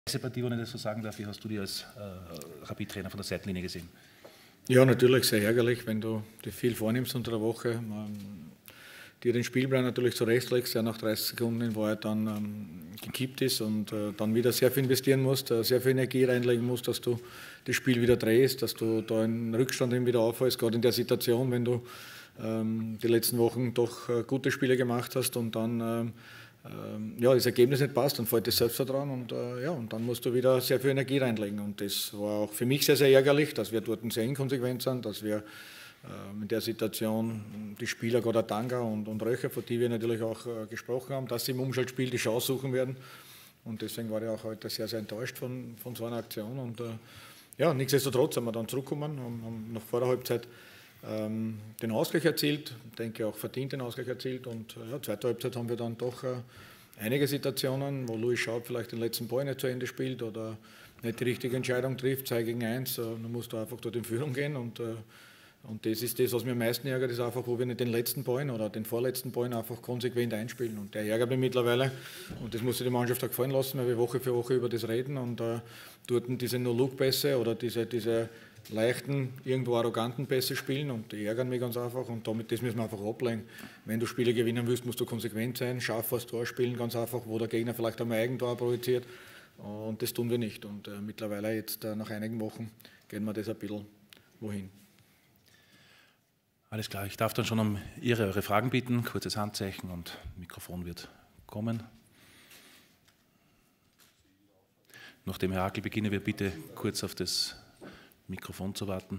Diese Partie, wenn ich das so sagen darf, wie hast du die als Rapid-Trainer von der Seitenlinie gesehen? Ja, natürlich sehr ärgerlich, wenn du dir viel vornimmst unter der Woche, dir den Spielplan natürlich zurechtlegst, der nach 30 Sekunden in Wahrheit dann gekippt ist und dann wieder sehr viel investieren musst, sehr viel Energie reinlegen musst, dass du das Spiel wieder drehst, dass du da einen Rückstand wieder aufholst, gerade in der Situation, wenn du die letzten Wochen doch gute Spiele gemacht hast und dann das Ergebnis nicht passt, dann fällt das Selbstvertrauen und dann musst du wieder sehr viel Energie reinlegen. Und das war auch für mich sehr, sehr ärgerlich, dass wir dort sehr inkonsequent sind, dass wir in der Situation die Spieler, gerade Tanga und Röcher, von die wir natürlich auch gesprochen haben, dass sie im Umschaltspiel die Chance suchen werden. Und deswegen war ich auch heute sehr, sehr enttäuscht von so einer Aktion. Und nichtsdestotrotz haben wir dann zurückgekommen, haben noch vor der Halbzeit den Ausgleich erzielt, denke auch verdient den Ausgleich erzielt und zweite Halbzeit haben wir dann doch einige Situationen, wo Louis Schaub vielleicht den letzten Ball nicht zu Ende spielt oder nicht die richtige Entscheidung trifft, 2 gegen 1, dann musst du einfach dort in Führung gehen und das ist das, was mir am meisten ärgert, ist einfach, wo wir nicht den letzten Ball oder den vorletzten Ball einfach konsequent einspielen und der ärgert mich mittlerweile und das muss sich die Mannschaft auch gefallen lassen, weil wir Woche für Woche über das reden und dort diese No-Look-Pässe oder diese leichten, irgendwo arroganten Pässe spielen und die ärgern mich ganz einfach und das müssen wir einfach ablegen. Wenn du Spiele gewinnen willst, musst du konsequent sein, scharf vors Tor spielen, ganz einfach, wo der Gegner vielleicht einmal Eigentor projiziert und das tun wir nicht und mittlerweile jetzt nach einigen Wochen gehen wir das ein bisschen wohin. Alles klar, ich darf dann schon um eure Fragen bitten, kurzes Handzeichen und Mikrofon wird kommen. Nachdem Herr Hackl beginnen wir bitte kurz auf das Mikrofon zu warten.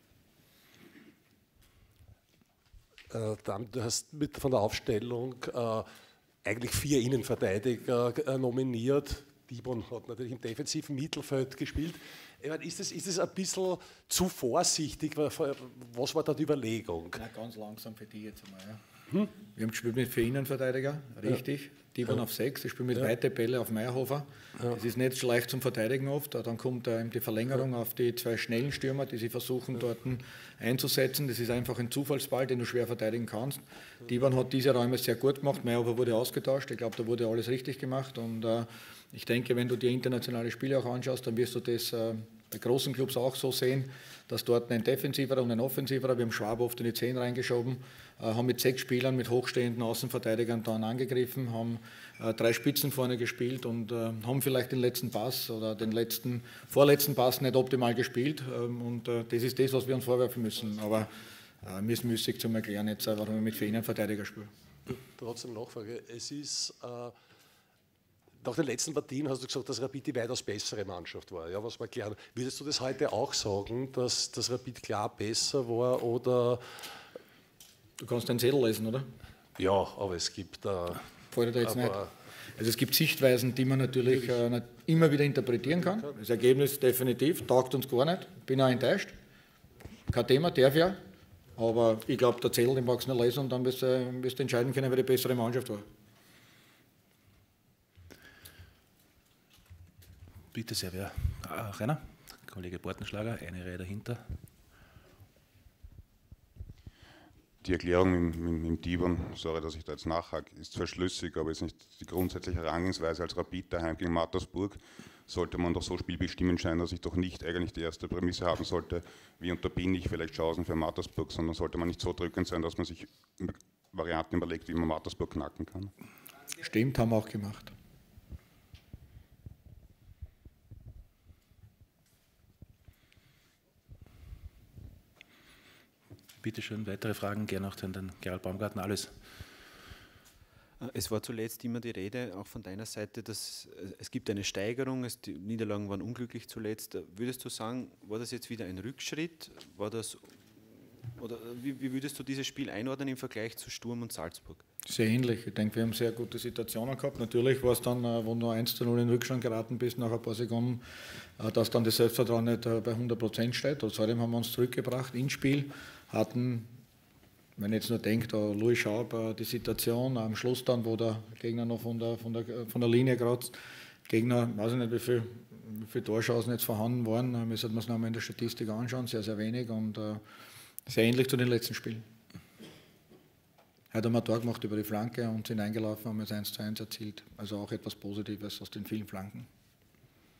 Du hast von der Aufstellung eigentlich 4 Innenverteidiger nominiert. Dibon hat natürlich im defensiven Mittelfeld gespielt. Ist es ein bisschen zu vorsichtig? Was war da die Überlegung? Na, ganz langsam für die jetzt einmal. Ja. Wir haben gespielt mit 4 Innenverteidiger, richtig. Ja. Dibon auf 6, ich spiele mit weite Bälle auf Meyerhofer. Ja. Das ist nicht so leicht zum Verteidigen oft. Dann kommt die Verlängerung auf die 2 schnellen Stürmer, die sie versuchen dort einzusetzen. Das ist einfach ein Zufallsball, den du schwer verteidigen kannst. Dibon hat diese Räume sehr gut gemacht. Meyerhofer wurde ausgetauscht. Ich glaube, da wurde alles richtig gemacht. Und ich denke, wenn du dir internationale Spiele auch anschaust, dann wirst du das bei großen Clubs auch so sehen, dass dort ein defensiverer und ein offensiverer, wir haben Schwab oft in die 10 reingeschoben, haben mit 6 Spielern, mit hochstehenden Außenverteidigern dann angegriffen, haben 3 Spitzen vorne gespielt und haben vielleicht den letzten Pass oder den vorletzten Pass nicht optimal gespielt und das ist das, was wir uns vorwerfen müssen. Aber mir ist müßig zum Erklären jetzt, warum wir mit 4 Innenverteidiger spielen. Trotzdem Nachfrage, es ist... Nach den letzten Partien hast du gesagt, dass Rapid die weitaus bessere Mannschaft war. Ja, was war klar. Würdest du das heute auch sagen, dass das Rapid klar besser war? Oder? Du kannst den Zettel lesen, oder? Ja, aber es gibt Fällt dir jetzt nicht. Also es gibt Sichtweisen, die man natürlich immer wieder interpretieren kann. Das Ergebnis definitiv taugt uns gar nicht. Bin auch enttäuscht. Kein Thema, darf ja. Aber ich glaube, der Zettel, den magst du nicht lesen und dann wirst du entscheiden können, wer die bessere Mannschaft war. Bitte sehr, wer? Rainer, Kollege Bortenschlager, eine Reihe dahinter. Die Erklärung im Dibon, sorry, dass ich da jetzt nachhake, ist zwar schlüssig, aber ist nicht die grundsätzliche Herangehensweise als Rapid daheim gegen Mattersburg. Sollte man doch so spielbestimmend sein, dass ich doch nicht eigentlich die erste Prämisse haben sollte, wie unterbinde ich vielleicht Chancen für Mattersburg, sondern sollte man nicht so drückend sein, dass man sich Varianten überlegt, wie man Mattersburg knacken kann. Stimmt, haben wir auch gemacht. Bitte schön, weitere Fragen, gerne auch den Gerald Baumgartner, alles. Es war zuletzt immer die Rede, auch von deiner Seite, dass es gibt eine Steigerung, die Niederlagen waren unglücklich zuletzt. Würdest du sagen, war das jetzt wieder ein Rückschritt? Oder wie würdest du dieses Spiel einordnen im Vergleich zu Sturm und Salzburg? Sehr ähnlich. Ich denke, wir haben sehr gute Situationen gehabt. Natürlich war es dann, wo du 1:0 in Rückstand geraten bist, nach ein paar Sekunden, dass dann das Selbstvertrauen nicht bei 100% steht. Trotzdem haben wir uns zurückgebracht ins Spiel, hatten, wenn ich jetzt nur denke, Louis Schaub, die Situation am Schluss dann, wo der Gegner noch von der Linie kratzt. Gegner, weiß ich nicht, wie viele Torchancen jetzt vorhanden waren. Wir sollten uns nochmal in der Statistik anschauen, sehr, sehr wenig und sehr ähnlich zu den letzten Spielen. Heute haben wir ein Tor gemacht über die Flanke und sind eingelaufen, haben jetzt 1:1 erzielt. Also auch etwas Positives aus den vielen Flanken.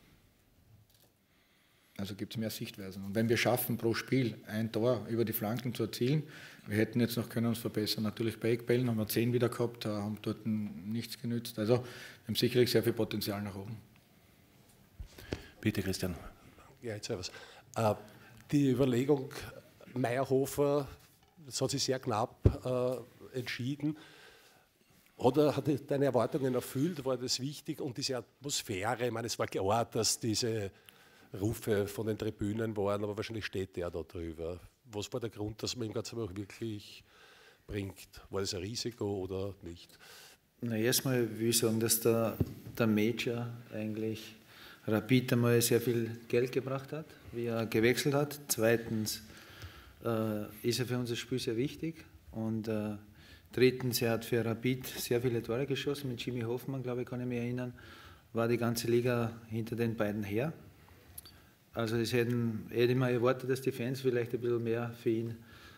Also gibt es mehr Sichtweisen. Und wenn wir schaffen, pro Spiel ein Tor über die Flanken zu erzielen, wir hätten jetzt noch können uns verbessern. Natürlich bei Eckbällen haben wir 10 wieder gehabt, haben dort nichts genützt. Also wir haben sicherlich sehr viel Potenzial nach oben. Bitte, Christian. Ja, jetzt was. Die Überlegung Meyerhofer, das hat sich sehr knapp entschieden. Hat deine Erwartungen erfüllt? War das wichtig? Und diese Atmosphäre, ich meine, es war klar, dass diese Rufe von den Tribünen waren, aber wahrscheinlich steht der da drüber. Was war der Grund, dass man ihm ganz auch wirklich bringt? War das ein Risiko oder nicht? Na, erstmal will ich sagen, dass der Major eigentlich Rapid einmal sehr viel Geld gebracht hat, wie er gewechselt hat. Zweitens ist er für unser Spiel sehr wichtig. Und drittens, er hat für Rapid sehr viele Tore geschossen. Mit Jimmy Hoffmann, glaube ich, kann ich mich erinnern, war die ganze Liga hinter den beiden her. Also ich hätte mal erwartet, dass die Fans vielleicht ein bisschen mehr für ihn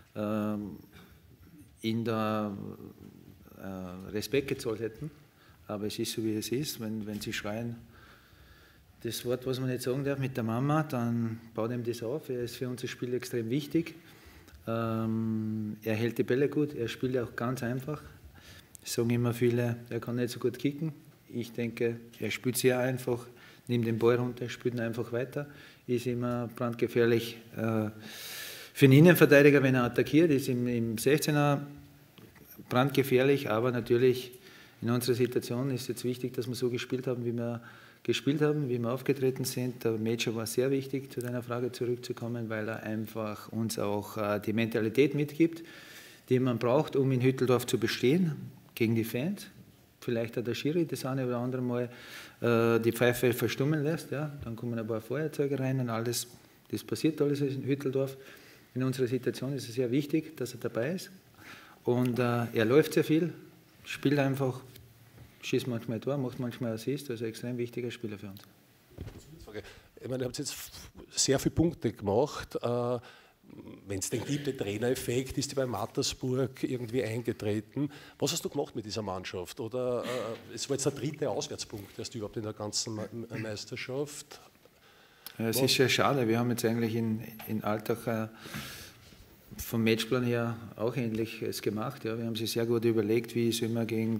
da Respekt gezollt hätten. Aber es ist so, wie es ist. Wenn sie schreien, das Wort, was man nicht sagen darf, mit der Mama, dann baut ihm das auf. Er ist für unser Spiel extrem wichtig. Er hält die Bälle gut, er spielt auch ganz einfach. Es sagen immer viele, er kann nicht so gut kicken. Ich denke, er spielt sehr einfach, nimmt den Ball runter, spielt ihn einfach weiter. Ist immer brandgefährlich für einen Innenverteidiger, wenn er attackiert, ist im 16er brandgefährlich, aber natürlich in unserer Situation ist jetzt wichtig, dass wir so gespielt haben, wie wir aufgetreten sind. Der Major war sehr wichtig, zu deiner Frage zurückzukommen, weil er einfach uns auch die Mentalität mitgibt, die man braucht, um in Hütteldorf zu bestehen, gegen die Fans. Vielleicht hat der Schiri das eine oder andere Mal die Pfeife verstummen lässt, ja? Dann kommen ein paar Feuerzeuge rein und alles, das passiert alles in Hütteldorf. In unserer Situation ist es sehr wichtig, dass er dabei ist. Und er läuft sehr viel, spielt einfach, schießt manchmal Tor, macht manchmal Assist, also extrem wichtiger Spieler für uns. Ich meine, ihr habt jetzt sehr viele Punkte gemacht. Wenn es den gibt, den Trainereffekt, ist die bei Mattersburg irgendwie eingetreten. Was hast du gemacht mit dieser Mannschaft? Oder es war jetzt der 3. Auswärtspunkt erst überhaupt in der ganzen Meisterschaft. Ja, es ist sehr schade. Wir haben jetzt eigentlich in Altach vom Matchplan her auch Ähnliches gemacht. Ja. Wir haben sich sehr gut überlegt, wie soll man gegen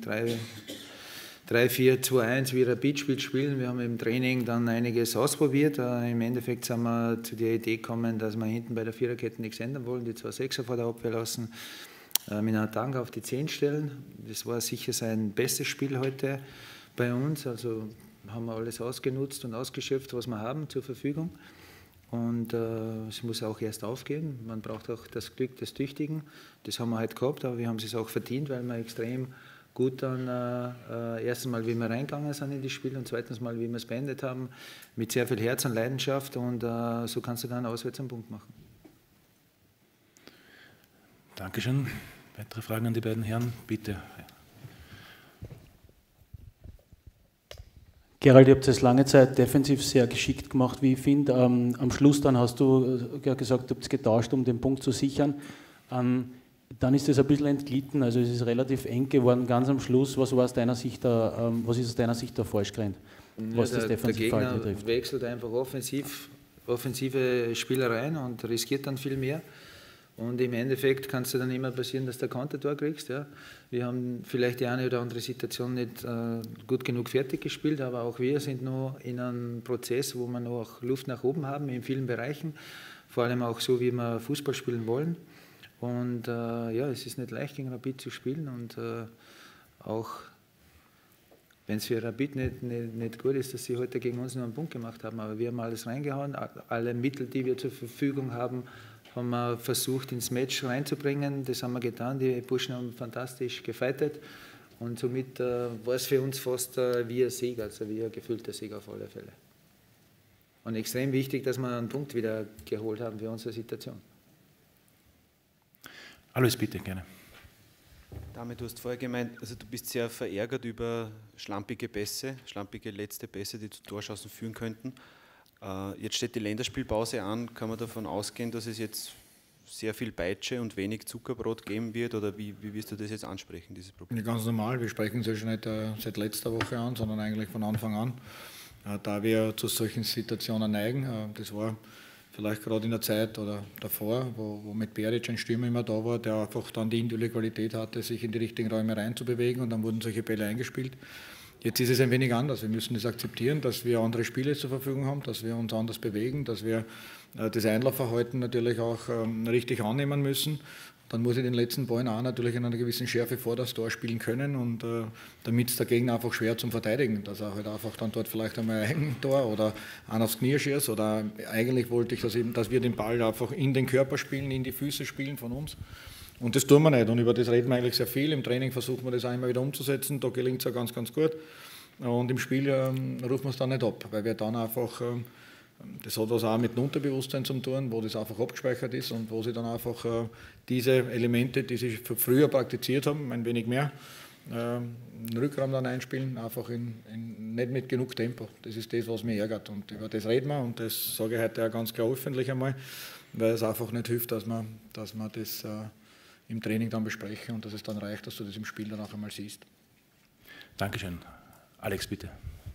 3-4-2-1 wie Rapid spielen. Wir haben im Training dann einiges ausprobiert. Im Endeffekt sind wir zu der Idee gekommen, dass wir hinten bei der Viererkette nichts ändern wollen, die 2 Sechser vor der Abwehr lassen, mit einer Tank auf die 10 stellen. Das war sicher sein bestes Spiel heute bei uns. Also haben wir alles ausgenutzt und ausgeschöpft, was wir haben zur Verfügung. Und es muss auch erst aufgehen. Man braucht auch das Glück des Tüchtigen. Das haben wir heute gehabt, aber wir haben es auch verdient, weil wir extrem gut dann erstens mal, wie wir reingegangen sind in das Spiel und zweitens mal, wie wir es beendet haben, mit sehr viel Herz und Leidenschaft und so kannst du dann auswärts einen Punkt machen. Dankeschön. Weitere Fragen an die beiden Herren? Bitte. Gerald, ihr habt es lange Zeit defensiv sehr geschickt gemacht, wie ich finde. Am Schluss dann hast du ja gesagt, ihr habt es getauscht, um den Punkt zu sichern. Dann ist es ein bisschen entglitten, also es ist relativ eng geworden ganz am Schluss. Was war aus deiner Sicht was ist aus deiner Sicht da falsch gerannt, was das Defensivverhalten betrifft? Der Gegner wechselt einfach offensive Spielereien und riskiert dann viel mehr. Und im Endeffekt kann es dann immer passieren, dass du ein Kontertor kriegst. Ja. Wir haben vielleicht die eine oder andere Situation nicht gut genug fertig gespielt, aber auch wir sind noch in einem Prozess, wo wir noch Luft nach oben haben in vielen Bereichen, vor allem auch so, wie wir Fußball spielen wollen. Und ja, es ist nicht leicht, gegen Rapid zu spielen und auch wenn es für Rapid nicht gut ist, dass sie heute gegen uns nur einen Punkt gemacht haben, aber wir haben alles reingehauen, alle Mittel, die wir zur Verfügung haben wir versucht ins Match reinzubringen, das haben wir getan, die Burschen haben fantastisch gefightet und somit war es für uns fast wie ein Sieg, also wie ein gefühlter Sieg auf alle Fälle. Und extrem wichtig, dass wir einen Punkt wieder geholt haben für unsere Situation. Alles bitte, gerne. Damit, du hast vorher gemeint, also du bist sehr verärgert über schlampige letzte Pässe, die zu Torschancen führen könnten. Jetzt steht die Länderspielpause an. Kann man davon ausgehen, dass es jetzt sehr viel Peitsche und wenig Zuckerbrot geben wird? Oder wie wirst du das jetzt ansprechen, dieses Problem? Ganz normal. Wir sprechen es ja schon nicht seit letzter Woche an, sondern eigentlich von Anfang an. da wir zu solchen Situationen neigen. Das war vielleicht gerade in der Zeit oder davor, wo mit Beric ein Stürmer immer da war, der einfach dann die individuelle Qualität hatte, sich in die richtigen Räume reinzubewegen und dann wurden solche Bälle eingespielt. Jetzt ist es ein wenig anders. Wir müssen das akzeptieren, dass wir andere Spiele zur Verfügung haben, dass wir uns anders bewegen, dass wir das Einlaufverhalten natürlich auch richtig annehmen müssen. Dann muss ich den letzten Ballen auch natürlich in einer gewissen Schärfe vor das Tor spielen können und damit es der Gegner einfach schwer zum Verteidigen, dass er halt einfach dann dort vielleicht einmal ein Tor oder einen aufs Knie schießt oder eigentlich wollte ich, dass wir den Ball einfach in den Körper spielen, in die Füße spielen von uns. Und das tun wir nicht und über das reden wir eigentlich sehr viel. Im Training versuchen wir das auch immer wieder umzusetzen, da gelingt es ja ganz, ganz gut. Und im Spiel rufen wir es dann nicht ab, weil wir dann einfach, das hat was auch mit dem Unterbewusstsein zu tun, wo das einfach abgespeichert ist und wo sie dann einfach diese Elemente, die sie früher praktiziert haben, ein wenig mehr, den Rückraum dann einspielen, einfach nicht mit genug Tempo. Das ist das, was mich ärgert und über das reden wir und das sage ich heute auch ganz klar öffentlich einmal, weil es einfach nicht hilft, dass man das im Training dann besprechen und dass es dann reicht, dass du das im Spiel dann auch einmal siehst. Dankeschön. Alex, bitte.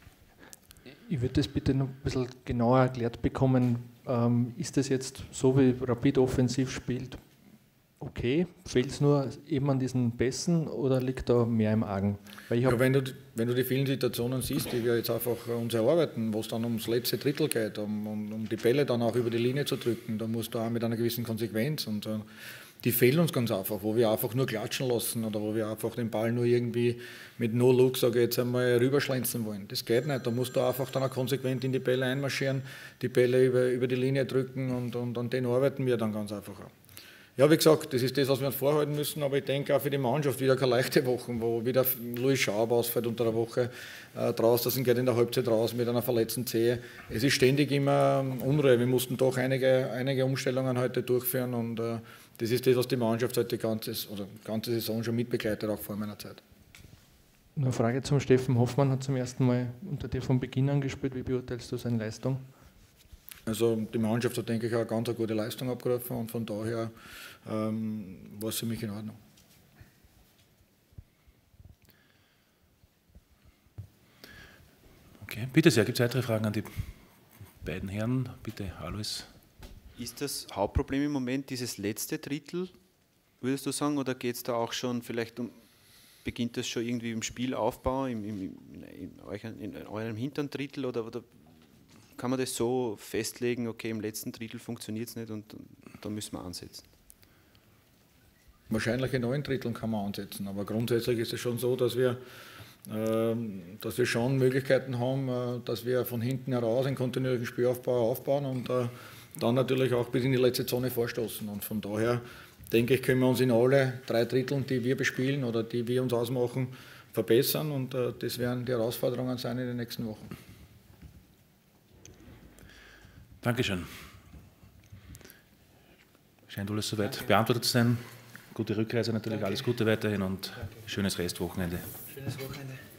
Ich würde das bitte noch ein bisschen genauer erklärt bekommen. Ist das jetzt so, wie Rapid offensiv spielt, okay? Fehlt es nur eben an diesen Pässen oder liegt da mehr im Argen? Weil wenn du die vielen Situationen siehst, die wir jetzt einfach uns erarbeiten, wo es dann ums letzte Drittel geht, um die Bälle dann auch über die Linie zu drücken, da musst du auch mit einer gewissen Konsequenz und die fehlen uns ganz einfach, wo wir einfach nur klatschen lassen oder wo wir einfach den Ball nur irgendwie mit No-Look, sage ich jetzt einmal, rüberschlänzen wollen. Das geht nicht. Da musst du einfach dann auch konsequent in die Bälle einmarschieren, die Bälle über die Linie drücken und an denen arbeiten wir dann ganz einfach auch. Ja, wie gesagt, das ist das, was wir uns vorhalten müssen, aber ich denke auch für die Mannschaft wieder keine leichte Woche, wo wieder Louis Schaub ausfällt unter der Woche draus, das geht in der Halbzeit raus mit einer verletzten Zehe. Es ist ständig immer Unruhe. Wir mussten doch einige Umstellungen heute durchführen und das ist das, was die Mannschaft heute die ganze Saison schon mitbegleitet, auch vor meiner Zeit. Eine Frage zum Steffen Hoffmann, hat zum ersten Mal unter dir von Beginn an gespielt. Wie beurteilst du seine Leistung? Also die Mannschaft hat, denke ich, auch eine ganz gute Leistung abgerufen und von daher war es für mich in Ordnung. Okay, bitte sehr, gibt es weitere Fragen an die beiden Herren? Bitte, Alois. Ist das Hauptproblem im Moment dieses letzte Drittel, würdest du sagen, oder geht es da auch schon vielleicht beginnt das schon irgendwie im Spielaufbau, in eurem hinteren Drittel oder kann man das so festlegen, okay, im letzten Drittel funktioniert es nicht und da müssen wir ansetzen? Wahrscheinlich in 9 Dritteln kann man ansetzen, aber grundsätzlich ist es schon so, dass wir schon Möglichkeiten haben, dass wir von hinten heraus einen kontinuierlichen Spielaufbau aufbauen und dann natürlich auch bis in die letzte Zone vorstoßen. Und von daher denke ich, können wir uns in alle 3 Dritteln, die wir bespielen oder die wir uns ausmachen, verbessern und das werden die Herausforderungen sein in den nächsten Wochen. Dankeschön. Scheint alles soweit beantwortet zu sein. Gute Rückreise natürlich, alles Gute weiterhin und schönes Restwochenende. Schönes Wochenende.